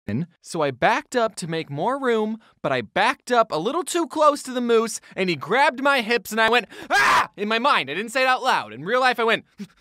So I backed up to make more room, but I backed up a little too close to the moose, and he grabbed my hips, and I went, ah! In my mind, I didn't say it out loud. In real life, I went,